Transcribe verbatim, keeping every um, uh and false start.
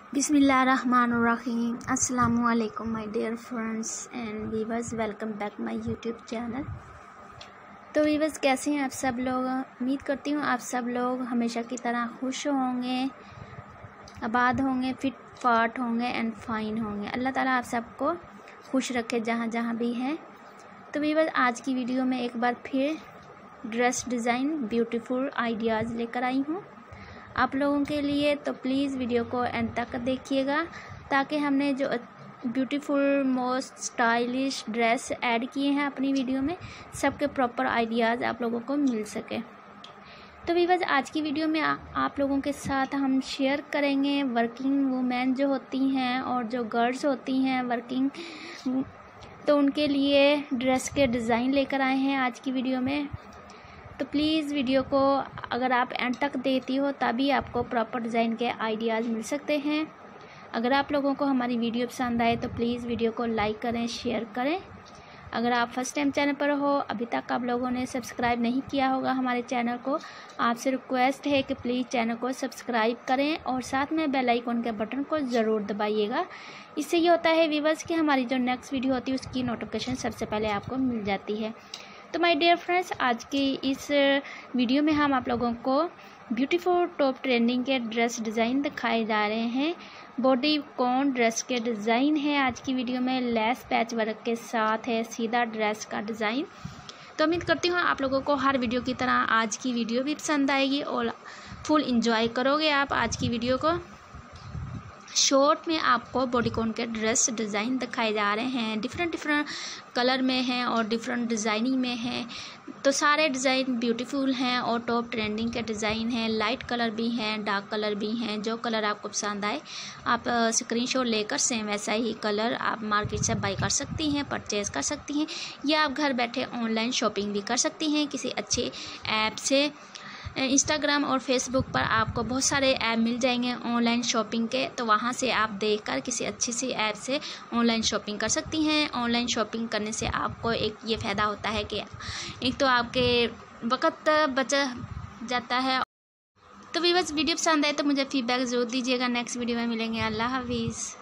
बिस्मिल्लाहिर्रहमानिर्रहीम। अस्सलामु अलैकुम my dear friends and viewers, welcome back my YouTube channel. तो वीवर्स, कैसे हैं आप सब लोग? उम्मीद करती हूँ आप सब लोग हमेशा की तरह खुश होंगे, आबाद होंगे, फिट फाट होंगे एंड फाइन होंगे। अल्लाह ताला आप सबको खुश रखे जहाँ जहाँ भी हैं। तो वीवर्स, आज की वीडियो में एक बार फिर ड्रेस डिज़ाइन ब्यूटीफुल आइडियाज़ लेकर आई हूँ आप लोगों के लिए। तो प्लीज़ वीडियो को एंड तक देखिएगा ताकि हमने जो beautiful most stylish dress add किए हैं अपनी वीडियो में, सबके प्रॉपर आइडियाज़ आप लोगों को मिल सके। तो वीवर्स, आज की वीडियो में आ, आप लोगों के साथ हम शेयर करेंगे वर्किंग वुमेन जो होती हैं और जो गर्ल्स होती हैं वर्किंग, तो उनके लिए ड्रेस के डिज़ाइन लेकर आए हैं आज की वीडियो में। तो प्लीज़ वीडियो को अगर आप एंड तक देती हो तभी आपको प्रॉपर डिज़ाइन के आइडियाज़ मिल सकते हैं। अगर आप लोगों को हमारी वीडियो पसंद आए तो प्लीज़ वीडियो को लाइक करें, शेयर करें। अगर आप फर्स्ट टाइम चैनल पर हो, अभी तक आप लोगों ने सब्सक्राइब नहीं किया होगा हमारे चैनल को, आपसे रिक्वेस्ट है कि प्लीज़ चैनल को सब्सक्राइब करें और साथ में बेल आइकन के बटन को ज़रूर दबाइएगा। इससे ये होता है व्यूअर्स कि हमारी जो नेक्स्ट वीडियो होती है उसकी नोटिफिकेशन सबसे पहले आपको मिल जाती है। तो माय डियर फ्रेंड्स, आज की इस वीडियो में हम आप लोगों को ब्यूटीफुल टॉप ट्रेंडिंग के ड्रेस डिज़ाइन दिखाए जा रहे हैं। बॉडी कॉन ड्रेस के डिज़ाइन है आज की वीडियो में, लेस पैच वर्क के साथ है सीधा ड्रेस का डिज़ाइन। तो उम्मीद करती हूँ आप लोगों को हर वीडियो की तरह आज की वीडियो भी पसंद आएगी और फुल इंजॉय करोगे आप आज की वीडियो को। शॉर्ट में आपको बॉडीकॉन के ड्रेस डिज़ाइन दिखाए जा रहे हैं, डिफरेंट डिफरेंट कलर में हैं और डिफरेंट डिज़ाइनिंग में हैं। तो सारे डिज़ाइन ब्यूटीफुल हैं और टॉप ट्रेंडिंग के डिज़ाइन हैं। लाइट कलर भी हैं, डार्क कलर भी हैं। जो कलर आपको पसंद आए आप स्क्रीनशॉट लेकर सेम वैसा ही कलर आप मार्केट से बाई कर सकती हैं, परचेज़ कर सकती हैं, या आप घर बैठे ऑनलाइन शॉपिंग भी कर सकती हैं किसी अच्छे ऐप से। इंस्टाग्राम और फेसबुक पर आपको बहुत सारे ऐप मिल जाएंगे ऑनलाइन शॉपिंग के, तो वहाँ से आप देखकर किसी अच्छी सी ऐप से ऑनलाइन शॉपिंग कर सकती हैं। ऑनलाइन शॉपिंग करने से आपको एक ये फ़ायदा होता है कि एक तो आपके वक्त बच जाता है। तो व्यूअर्स, वीडियो पसंद आए तो मुझे फीडबैक ज़रूर दीजिएगा। नेक्स्ट वीडियो में मिलेंगे। अल्लाह हाफिज़।